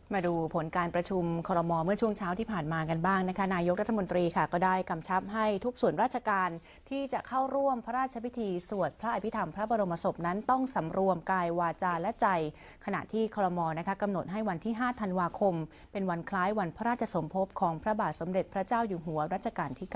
มาดูผลการประชุมครม.เมื่อช่วงเช้าที่ผ่านมากันบ้างนะคะนายกรัฐมนตรีค่ะก็ได้กำชับให้ทุกส่วนราชการที่จะเข้าร่วมพระราชพิธีสวดพระอภิธรรมพระบรมศพนั้นต้องสำรวมกายวาจาและใจขณะที่ครม.นะคะกำหนดให้วันที่5ธันวาคมเป็นวันคล้ายวันพระราชสมภพของพระบาทสมเด็จพระเจ้าอยู่หัวรัชกาลที่ 9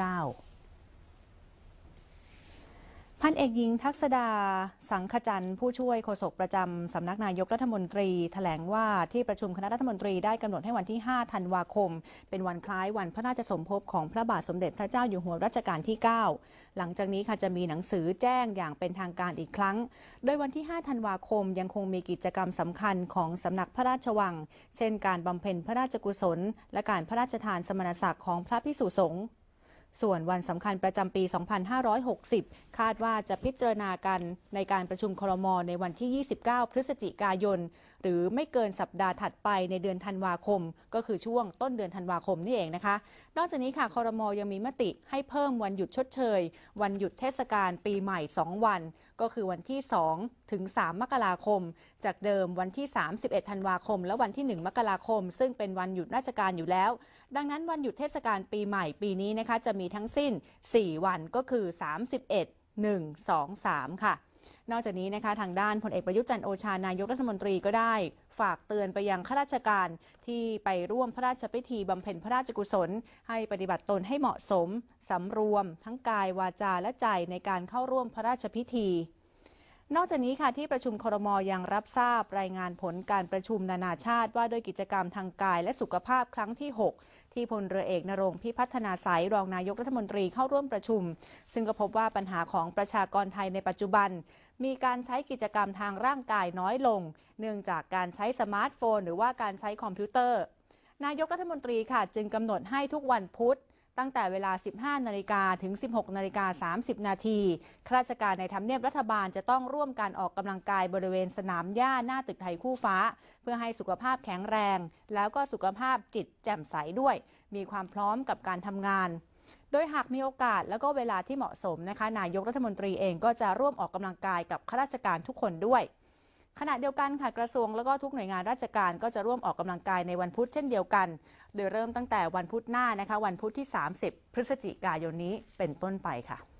พันเอกหญิงทักษดาสังขจันทร์ผู้ช่วยโฆษกประจำสำนักนายกรัฐมนตรีแถลงว่าที่ประชุมคณะรัฐมนตรีได้กำหนดให้วันที่5ธันวาคมเป็นวันคล้ายวันพระราชสมภพของพระบาทสมเด็จพระเจ้าอยู่หัวรัชกาลที่ 9หลังจากนี้ค่ะจะมีหนังสือแจ้งอย่างเป็นทางการอีกครั้งโดยวันที่5ธันวาคมยังคงมีกิจกรรมสำคัญของสำนักพระราชวังเช่นการบำเพ็ญพระราชกุศลและการพระราชทานสมณศักดิ์ของพระภิกษุสงฆ์ส่วนวันสำคัญประจำปี 2560 คาดว่าจะพิจารณากันในการประชุมครม.ในวันที่ 29 พฤศจิกายนหรือไม่เกินสัปดาห์ถัดไปในเดือนธันวาคมก็คือช่วงต้นเดือนธันวาคมนี่เองนะคะนอกจากนี้ค่ะครม.ยังมีมติให้เพิ่มวันหยุดชดเชยวันหยุดเทศกาลปีใหม่2วันก็คือวันที่2ถึง3มกราคมจากเดิมวันที่31ธันวาคมและวันที่1มกราคมซึ่งเป็นวันหยุดราชการอยู่แล้วดังนั้นวันหยุดเทศกาลปีใหม่ปีนี้นะคะจะมีทั้งสิ้น4วันก็คือ31 1 2 3ค่ะนอกจากนี้นะคะทางด้านพลเอกประยุทธ์จันทร์โอชานายกรัฐมนตรีก็ได้ฝากเตือนไปยังข้าราชการที่ไปร่วมพระราชพิธีบำเพ็ญพระราชกุศลให้ปฏิบัติตนให้เหมาะสมสำรวมทั้งกายวาจาและใจในการเข้าร่วมพระราชพิธีนอกจากนี้ค่ะที่ประชุมครม.ยังรับทราบรายงานผลการประชุมนานาชาติว่าด้วยกิจกรรมทางกายและสุขภาพครั้งที่6ที่พลเรือเอกณรงค์พิพัฒนาสายรองนายกรัฐมนตรีเข้าร่วมประชุมซึ่งก็พบว่าปัญหาของประชากรไทยในปัจจุบันมีการใช้กิจกรรมทางร่างกายน้อยลงเนื่องจากการใช้สมาร์ทโฟนหรือว่าการใช้คอมพิวเตอร์นายกรัฐมนตรีค่ะจึงกำหนดให้ทุกวันพุธตั้งแต่เวลา 15 นาฬิกาถึง 16 นาฬิกา 30 นาทีข้าราชการในทำเนียบรัฐบาลจะต้องร่วมการออกกำลังกายบริเวณสนามหญ้าหน้าตึกไทยคู่ฟ้าเพื่อให้สุขภาพแข็งแรงแล้วก็สุขภาพจิตแจ่มใสด้วยมีความพร้อมกับการทำงานโดยหากมีโอกาสแล้วก็เวลาที่เหมาะสมนะคะนายกรัฐมนตรีเองก็จะร่วมออกกำลังกายกับข้าราชการทุกคนด้วยขณะเดียวกันค่ะกระทรวงแล้วก็ทุกหน่วยงานราชการก็จะร่วมออกกำลังกายในวันพุธเช่นเดียวกันโดยเริ่มตั้งแต่วันพุธหน้านะคะวันพุธที่30 พฤศจิกายนนี้เป็นต้นไปค่ะ